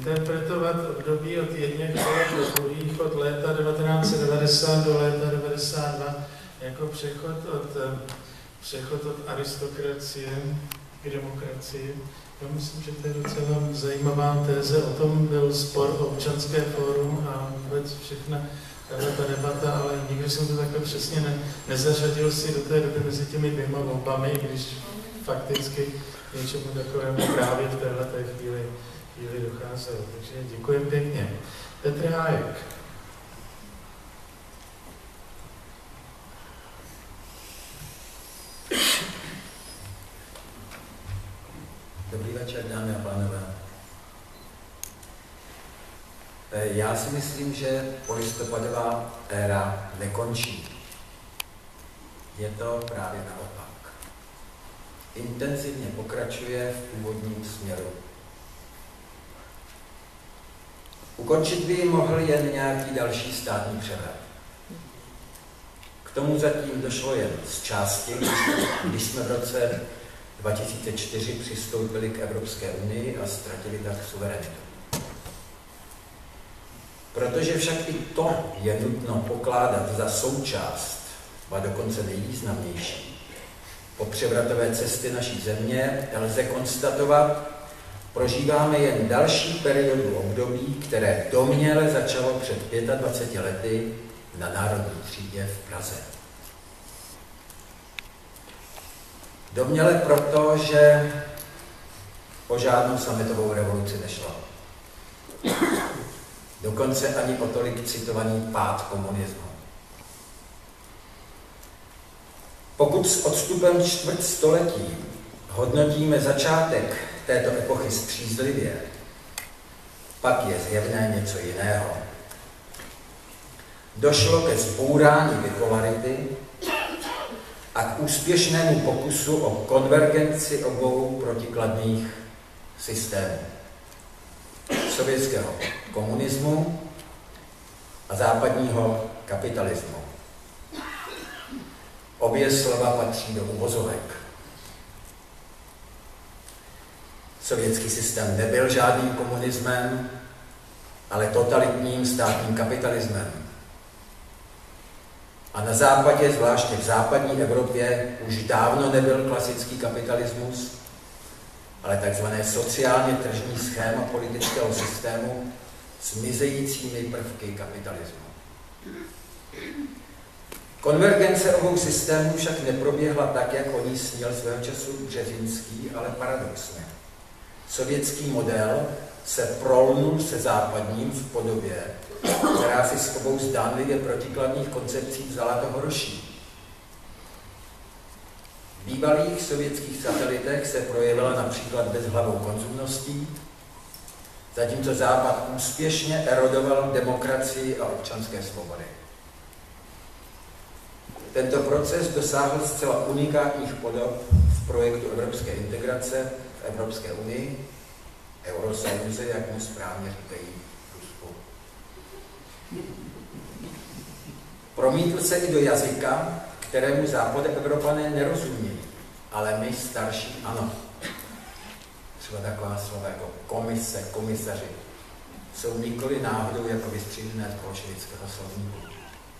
interpretovat období od jedněch let do druhých, od léta 1990 do léta 1992, jako přechod od aristokracie k demokracii. Já myslím, že to je docela zajímavá téze. O tom byl spor o Občanské fórum a vůbec všechna ta debata, ale nikdy jsem to takhle přesně nezařadil si do té doby mezi těmi dvěma volbami, když fakticky něčemu takovému právě v téhleté chvíli docházelo. Takže děkuji pěkně. Petr Hájek. Dobrý večer, dámy a pánové. Já si myslím, že polistopadová éra nekončí. Je to právě naopak. Intenzivně pokračuje v původním směru. Ukončit by ji mohl jen nějaký další státní převrat. K tomu zatím došlo jen z části, když jsme v roce 2004 přistoupili k Evropské unii a ztratili tak suverenitu. Protože však i to je nutno pokládat za součást, a dokonce nejvýznamnější, po převratové cesty naší země, lze konstatovat, prožíváme jen další periodu období, které domněle začalo před 25 lety na Národní třídě v Praze. Domněle proto, že o žádnou sametovou revoluci nešlo. Dokonce ani o tolik citovaný pád komunismu. Pokud s odstupem čtvrt století hodnotíme začátek této epochy střízlivě, pak je zjevné něco jiného. Došlo ke zbourání bipolarity a k úspěšnému pokusu o konvergenci obou protikladných systémů. Sovětského komunismu a západního kapitalismu. Obě slova patří do uvozovek. Sovětský systém nebyl žádným komunismem, ale totalitním státním kapitalismem. A na západě, zvláště v západní Evropě, už dávno nebyl klasický kapitalismus, ale takzvané sociálně tržní schéma politického systému s mizejícími prvky kapitalismu. Konvergence obou systémů však neproběhla tak, jak o ní snil svého času Březinský, ale paradoxně. Sovětský model se prolnul se západním v podobě, která si z obou zdánlivě protikladných koncepcí vzala to horší. V bývalých sovětských satelitech se projevila například bezhlavou konzumností, zatímco Západ úspěšně erodoval demokracii a občanské svobody. Tento proces dosáhl zcela unikátních podob v projektu evropské integrace v Evropské unii, Eurosojuze, jak mu správně říkají v Rusku. Promítl se i do jazyka, kterému západoevropané nerozumějí, ale my starší ano. Třeba taková slova jako komise, komisaři jsou nikoli náhodou jako vystřížené z bolševického slovníku.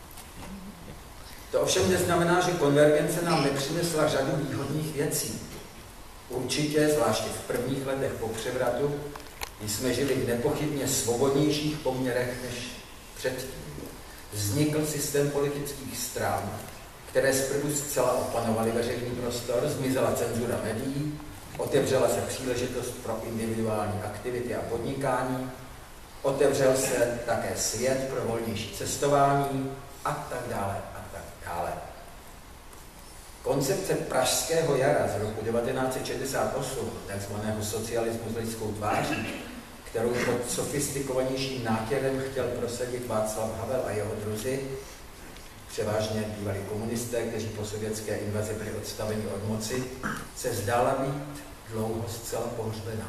To ovšem neznamená, že konvergence nám nepřinesla řadu výhodných věcí. Určitě, zvláště v prvních letech po převratu, jsme žili v nepochybně svobodnějších poměrech než předtím. Vznikl systém politických stran, které zprvu zcela opanovaly veřejný prostor, zmizela cenzura médií, otevřela se příležitost pro individuální aktivity a podnikání, otevřel se také svět pro volnější cestování a tak dále a tak dále. Koncepce pražského jara z roku 1968, takzvaného socialismu s lidskou tváří, kterou pod sofistikovanějším nátěrem chtěl prosadit Václav Havel a jeho druzi, převážně bývalí komunisté, kteří po sovětské invazi byli odstaveni od moci, se zdála být dlouho zcela pohřbena.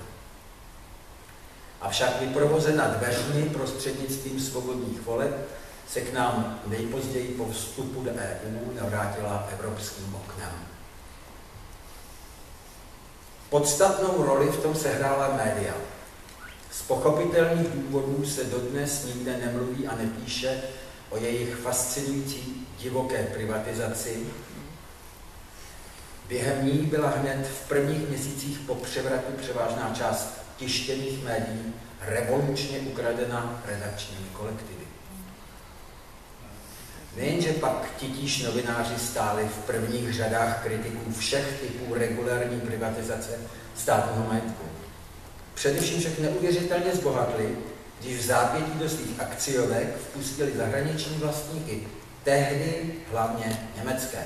Avšak vyprovozena dveřmi prostřednictvím svobodných voleb se k nám nejpozději po vstupu do EU navrátila evropským oknem. Podstatnou roli v tom sehrála média. Z pochopitelných důvodů se dodnes nikde nemluví a nepíše o jejich fascinující divoké privatizaci. Během ní byla hned v prvních měsících po převratu převážná část tištěných médií revolučně ukradena redakčními kolektivy. Nejenže pak titíž novináři stáli v prvních řadách kritiků všech typů regulární privatizace státního majetku. Především však neuvěřitelně zbohatli, když v zápětí do svých akciovek vpustili zahraniční vlastníky, tehdy hlavně německé.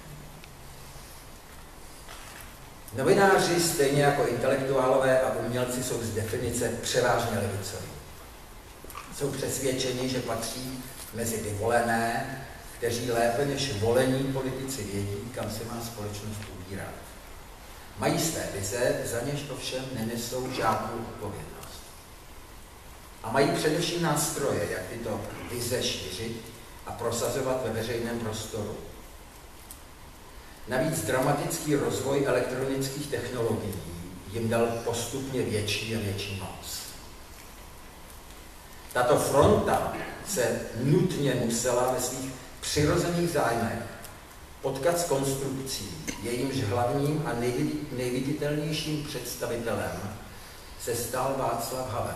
Novináři, stejně jako intelektuálové a umělci, jsou z definice převážně levicoví. Jsou přesvědčeni, že patří mezi ty volené, kteří lépe než volení politici vědí, kam se má společnost ubírat. Mají své vize, za něž ovšem nenesou žádnou odpovědnost. A mají především nástroje, jak tyto vize šířit a prosazovat ve veřejném prostoru. Navíc dramatický rozvoj elektronických technologií jim dal postupně větší a větší moc. Tato fronta se nutně musela ve svých přirozených zájmech potkat s konstrukcí, jejímž hlavním a nejviditelnějším představitelem se stal Václav Havel.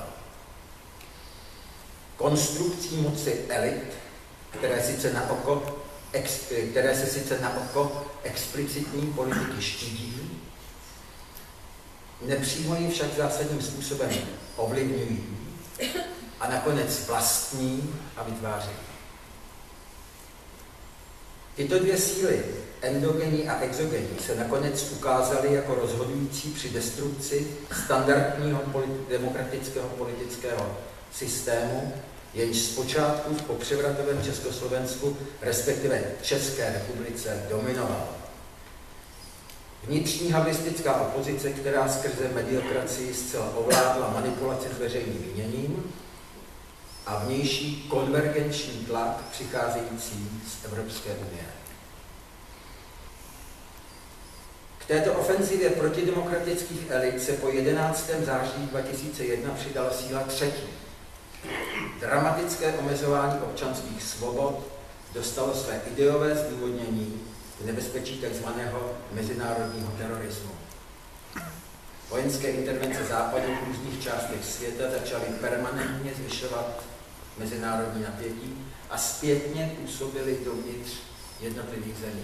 Konstrukcí moci elit, které se sice na oko explicitní politiky štítí, nepřímo ji však zásadním způsobem ovlivňují a nakonec vlastní a vytvářejí. Tyto dvě síly, endogenní a exogenní, se nakonec ukázaly jako rozhodující při destrukci standardního demokratického politického systému, jenž zpočátku v popřevratovém Československu, respektive České republice, dominoval. Vnitřní havlistická opozice, která skrze mediokracii zcela ovládla manipulaci s veřejným míněním, a vnější konvergenční tlak přicházející z Evropské unie. K této ofenzivě protidemokratických elit se po 11. září 2001 přidala síla třetí. Dramatické omezování občanských svobod dostalo své ideové zdůvodnění v nebezpečí tzv. Mezinárodního terorismu. Vojenské intervence Západu v různých částech světa začaly permanentně zvyšovat mezinárodní napětí a zpětně působily dovnitř jednotlivých zemí.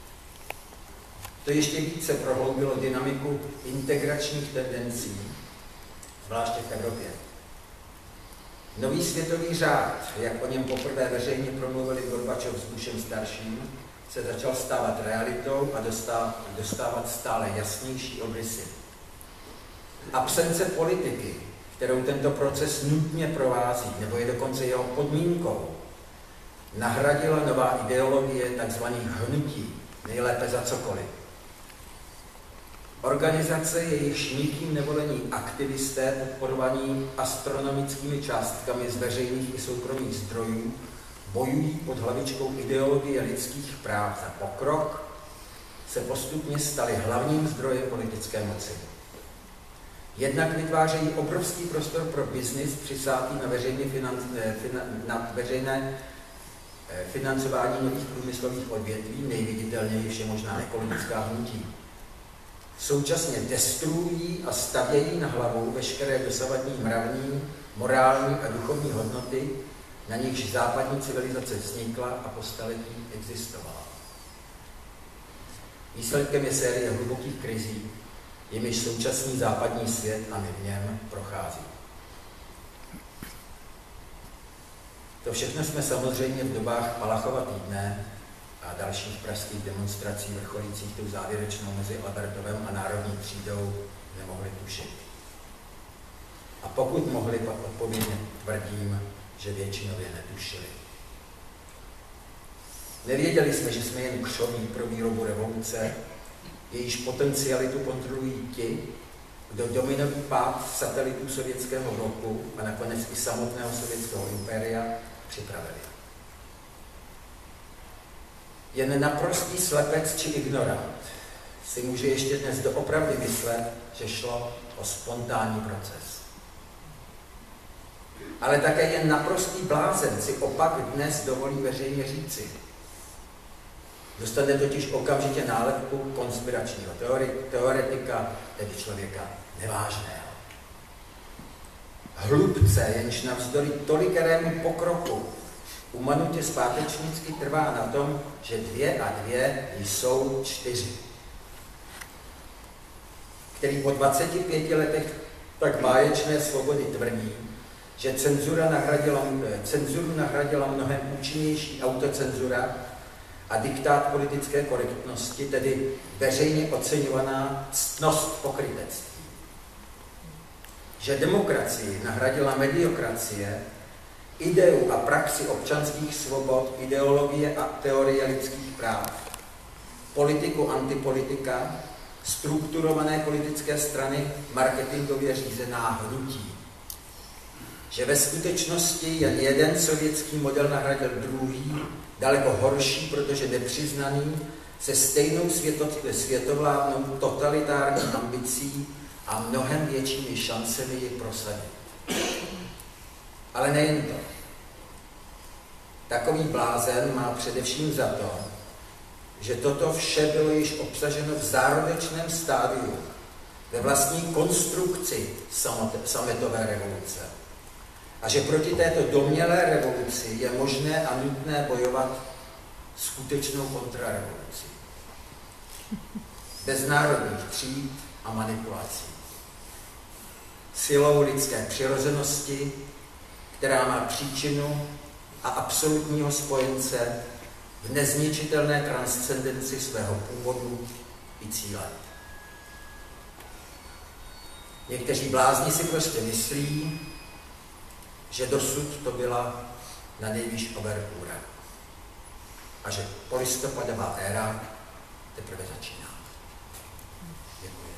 To ještě více prohloubilo dynamiku integračních tendencí, zvláště v Evropě. Nový světový řád, jak o něm poprvé veřejně promluvili Gorbačov s Bushem starším, se začal stávat realitou a dostávat stále jasnější obrysy. Absence politiky, kterou tento proces nutně provází, nebo je dokonce jeho podmínkou, nahradila nová ideologie tzv. Hnutí, nejlépe za cokoliv. Organizace, jejichž nikým nevolení aktivisté podporovaní astronomickými částkami z veřejných i soukromých zdrojů bojují pod hlavičkou ideologie lidských práv za pokrok, se postupně staly hlavním zdrojem politické moci. Jednak vytvářejí obrovský prostor pro biznis přisátý na veřejné financování nových průmyslových odvětví, nejviditelněji je možná ekologická hnutí. Současně destruují a stavějí na hlavu veškeré dosavadní mravní, morální a duchovní hodnoty, na nichž západní civilizace vznikla a po staletí existovala. Výsledkem je série hlubokých krizí, jimiž současný západní svět a my v něm prochází. To všechno jsme samozřejmě v dobách Palachova týdne a dalších pražských demonstrací vrcholících tou závěrečnou mezi Albertovem a Národní třídou nemohli tušit. A pokud mohli, pak odpovědně tvrdím, že většinově netušili. Nevěděli jsme, že jsme jen křoví pro výrobu revoluce, jejíž potencialitu kontrolují ti, kdo dominový pád satelitů sovětského bloku a nakonec i samotného sovětského impéria připravili. Jen naprostý slepec či ignorant si může ještě dnes doopravdy myslet, že šlo o spontánní proces. ale také jen naprostý blázen si opak dnes dovolí veřejně říci. Dostane totiž okamžitě nálepku konspiračního teoretika, tedy člověka nevážného. Hlubce, jenž navzdory tolikerému pokroku umanutě zpátečnicky trvá na tom, že 2 a 2 jsou 4. Který po 25 letech tak báječné svobody tvrdí, že cenzuru nahradila mnohem účinnější autocenzura a diktát politické korektnosti, tedy veřejně oceňovaná ctnost pokrytectví. Že demokracii nahradila mediokracie, ideu a praxi občanských svobod, ideologie a teorie lidských práv, politiku antipolitika, strukturované politické strany, marketingově řízená hnutí. Že ve skutečnosti jen jeden sovětský model nahradil druhý, daleko horší, protože nepřiznaný, se stejnou světovládnou totalitární ambicí a mnohem většími šancemi ji prosadit. Ale nejen to. Takový blázen má především za to, že toto vše bylo již obsaženo v zárodečném stádiu, ve vlastní konstrukci sametové revoluce. A že proti této domnělé revoluci je možné a nutné bojovat skutečnou kontrarevolucí. Bez národních tříd a manipulací. Silou lidské přirozenosti, která má příčinu a absolutního spojence v nezničitelné transcendenci svého původu i cíle. Někteří blázni si prostě myslí, že dosud to byla na nejvýš overtura a že polistopadová éra teprve začíná. Děkuji.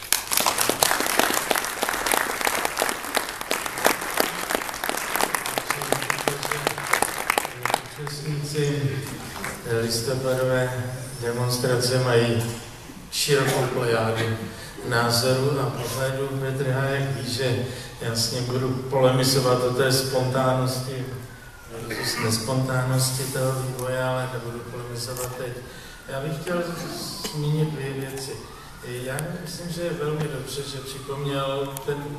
Účastníci listopadové demonstrace mají širokou plejádu názorů a pohledu. Petr Hájek ví, že jasně budu polemizovat o té spontánnosti, nespontánnosti toho vývoje, ale nebudu polemizovat teď. Já bych chtěl zmínit 2 věci. Já myslím, že je velmi dobře, že připomněl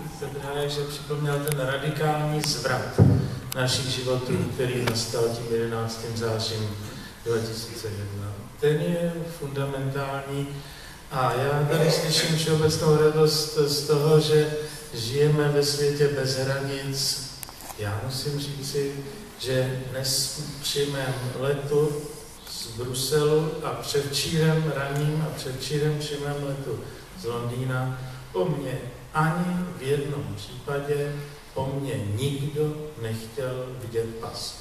ten radikální zvrat našich životů, který nastal tím 11. zářím 2001. Ten je fundamentální a já tady slyším všeobecnou radost z toho, že žijeme ve světě bez hranic. Já musím říci, že dnes při mém letu z Bruselu a předčírem při mém letu z Londýna po mně ani v jednom případě po mně nikdo nechtěl vidět pas.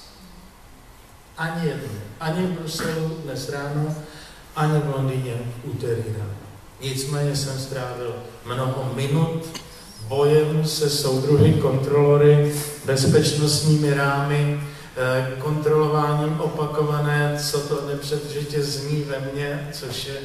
Ani jednou. Ani v Bruselu dnes ráno, ani v Londýně v úterý ráno. Nicméně jsem strávil mnoho minut bojem se soudruhy, kontrolory, bezpečnostními rámy, kontrolováním opakované, co to nepřetržitě zní ve mně, což je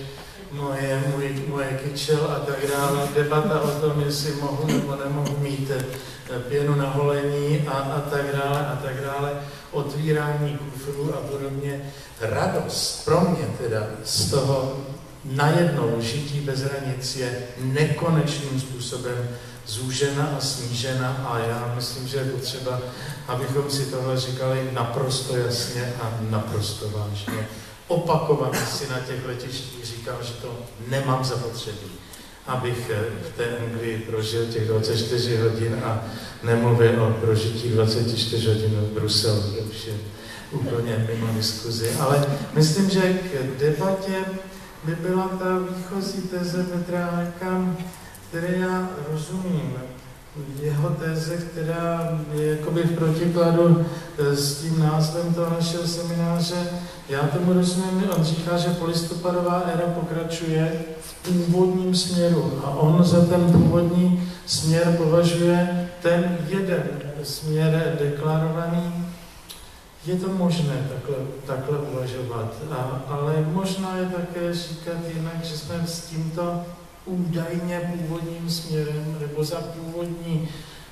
moje kyčel a tak dále. Debata o tom, jestli mohu nebo nemohu mít pěnu na holení a tak dále. Otvírání kufrů a podobně. Radost pro mě teda z toho najednou žití bez hranic je nekonečným způsobem zúžena a snížena a já myslím, že je potřeba, abychom si tohle říkali naprosto jasně a naprosto vážně. Opakovaně si na těch letištích říkám, že to nemám zapotřebí, abych v té Anglii prožil těch 24 hodin a nemluvil o prožití 24 hodin v Bruselu, to už je úplně mimo diskuzi. Ale myslím, že k debatě by byla ta výchozí teze Petra Hájka, které já rozumím. Jeho teze, která je jakoby v protikladu s tím názvem toho našeho semináře, já tomu rozumím, on říká, že polistopadová éra pokračuje v původním směru a on za ten původní směr považuje ten jeden směr deklarovaný. Je to možné takhle uvažovat, ale možná je také říkat jinak, že jsme s tímto údajně původním směrem nebo za původní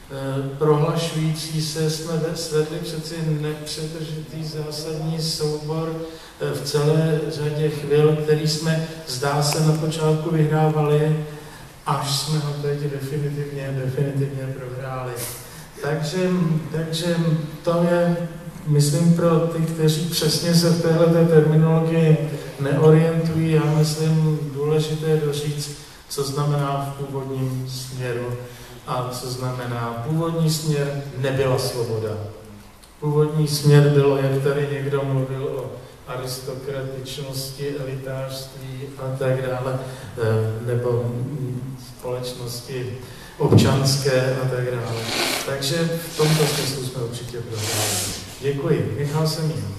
prohlašující se, jsme svedli přeci nepřetržitý zásadní soubor v celé řadě chvil, který jsme, zdá se, na počátku vyhrávali, až jsme ho teď definitivně prohráli. Takže to je, myslím, pro ty, kteří přesně se v téhleté terminologii neorientují, já myslím, důležité doříct, co znamená v původním směru a co znamená původní směr nebyla svoboda. Původní směr bylo, jak tady někdo mluvil o aristokratičnosti, elitářství a tak dále, nebo společnosti občanské a tak dále. Takže v tomto smyslu jsme určitě prohráli. Děkuji. Michal Semín.